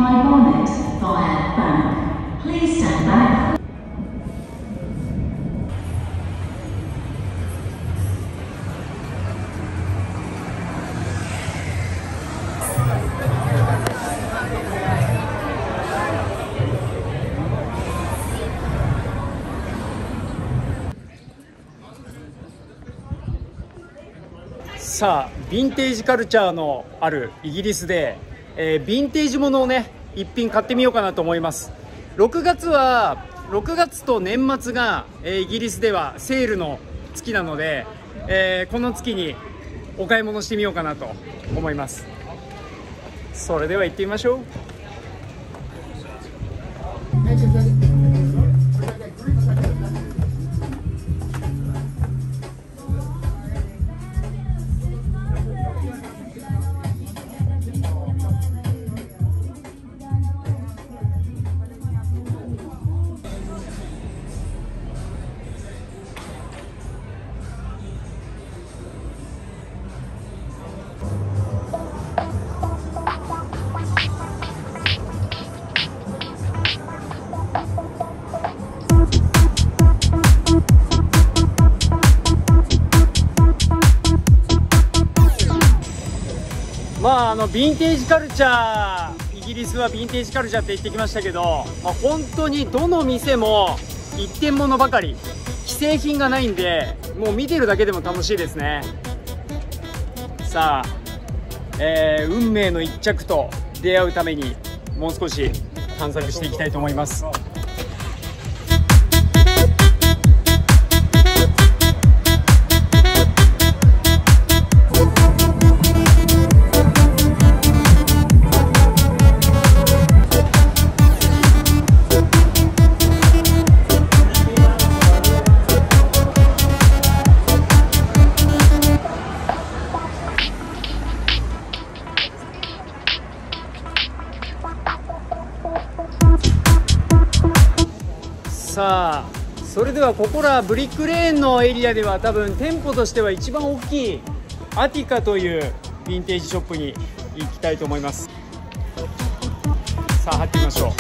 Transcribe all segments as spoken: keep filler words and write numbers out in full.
my bonnet via bank. Please stand back. さあ、ヴィンテージカルチャーのあるイギリスで、えー、ヴィンテージものをね一品買ってみようかなと思います。ろくがつはろくがつと年末が、えー、イギリスではセールの月なので、えー、この月にお買い物してみようかなと思います。それでは行ってみましょう。まあ、あのヴィンテージカルチャー、イギリスはヴィンテージカルチャーって言ってきましたけど、まあ、本当にどの店も一点物ばかり、既製品がないんで、もう見てるだけでも楽しいですね。さあ、えー、運命の一着と出会うためにもう少し探索していきたいと思います。さあ、それではここらブリックレーンのエリアでは多分店舗としては一番大きいアティカというヴィンテージショップに行きたいと思います。さあ入ってみましょう。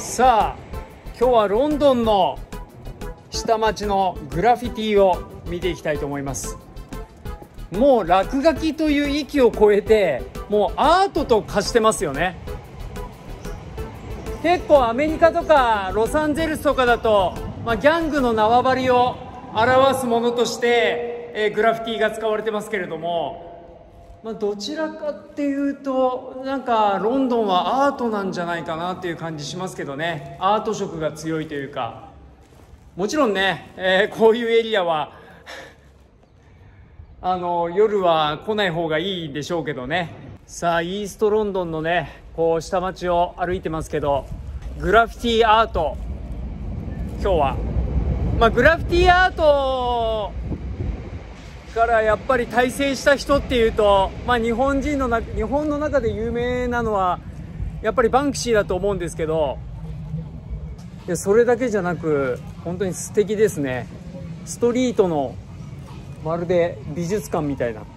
さあ今日はロンドンの下町のグラフィティを見ていきたいと思います。もう落書きという域を超えてもうアートと化してますよね。結構アメリカとかロサンゼルスとかだと、まあ、ギャングの縄張りを表すものとして、えー、グラフィティが使われてますけれども、まあ、どちらかっていうとなんかロンドンはアートなんじゃないかなっていう感じしますけどね。アート色が強いというか、もちろんね、えー、こういうエリアはあの夜は来ない方がいいでしょうけどね。さあイーストロンドンのねこう下町を歩いてますけど、グラフィティアート今日は、まあ、グラフィティアートからやっぱり大成した人っていうと、まあ、日本人のな日本の中で有名なのはやっぱりバンクシーだと思うんですけど、いやそれだけじゃなく本当に素敵ですね。ストリートのまるで美術館みたいな。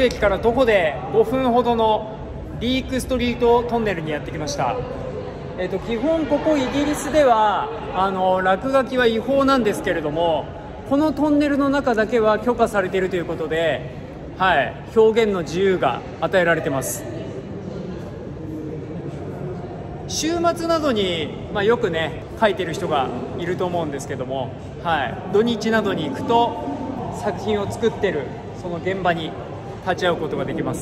駅から徒歩でごふんほどのリークストリートトンネルにやってきました。えー、と基本ここイギリスではあの落書きは違法なんですけれども、このトンネルの中だけは許可されているということで、はい、表現の自由が与えられてます。週末などに、まあ、よくね書いてる人がいると思うんですけども、はい、土日などに行くと作品を作ってるその現場に立ち会うことができます。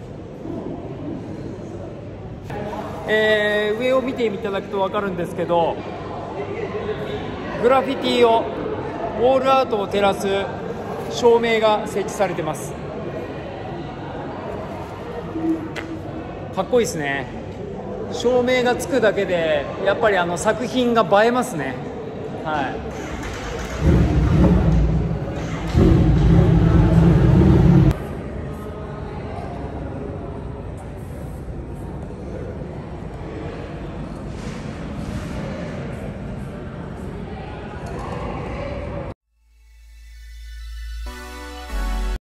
えー、上を見ていただくと分かるんですけど、グラフィティをウォールアートを照らす照明が設置されてます。かっこいいですね。照明がつくだけでやっぱりあの作品が映えますね。はい。